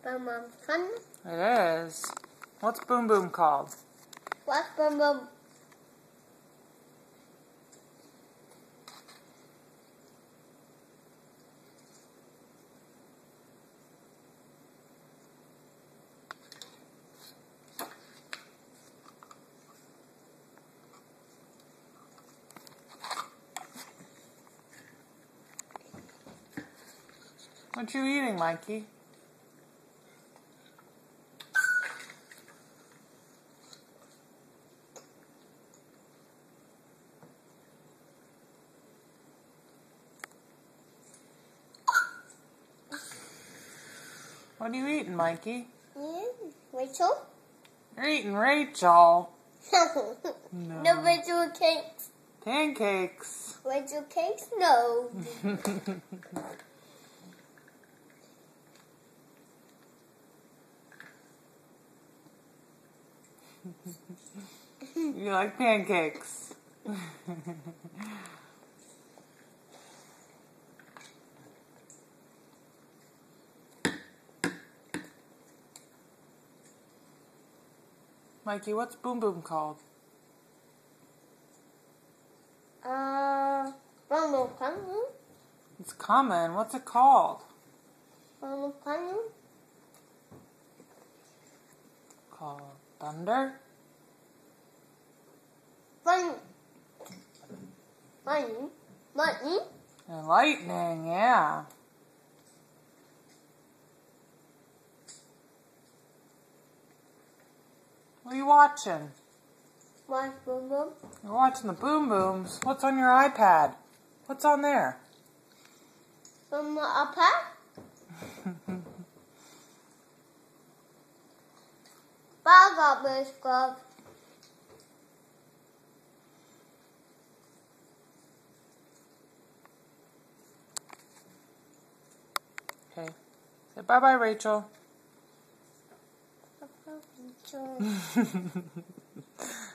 Boom Boom fun? It is. What's Boom Boom called? What's Boom Boom? What you eating, Mikey? What are you eating, Mikey? Rachel? You're eating Rachel. No. No Rachel cakes. Pancakes. Rachel cakes? No. You like pancakes. Mikey, what's Boom Boom called? Boom Boom fun? It's coming. What's it called? Boom Boom fun? Called Thunder? Fun. Fun. Lightning? And lightning, yeah. What are you watching? Watch Boom Boom. You're watching the Boom Booms. What's on your iPad? What's on there? From the iPad? Bye, Garbage Club. Okay. Say bye-bye, Rachel. Bye-bye, Rachel.